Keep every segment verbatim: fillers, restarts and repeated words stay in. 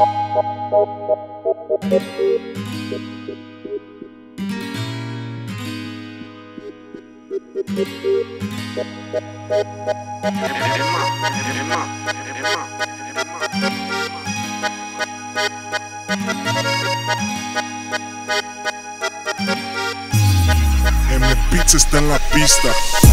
M Pizza está en la pista.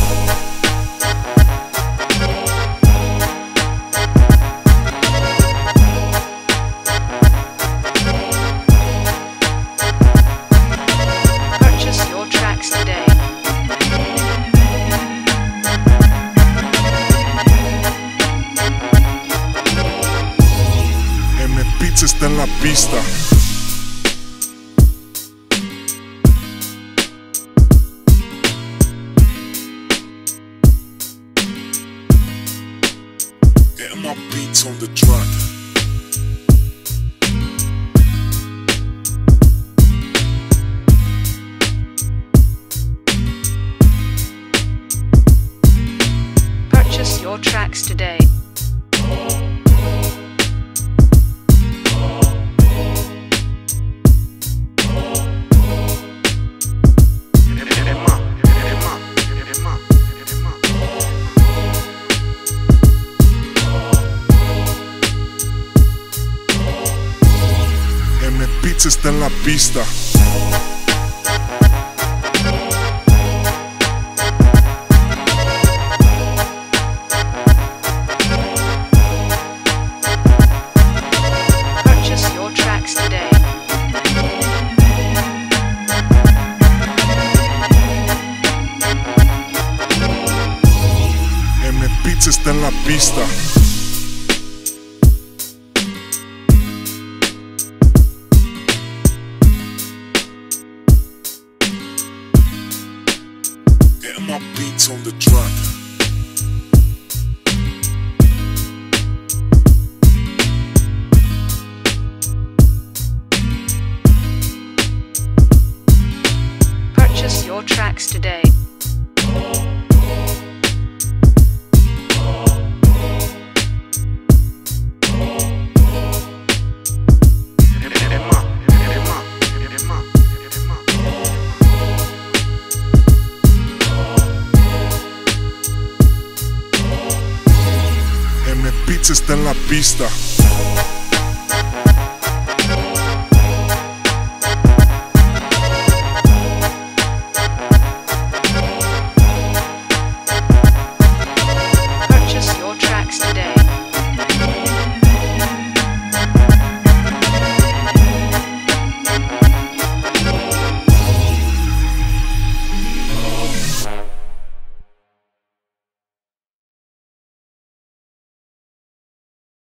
Purchase your tracks today. M Pizza está en la pista. Get my beats on the track. Purchase your tracks today. M Pizza está en la pista. Purchase your tracks today. M Pizza está en la pista. Get my beats on the track. Purchase your tracks today. M Pizza está en la pista.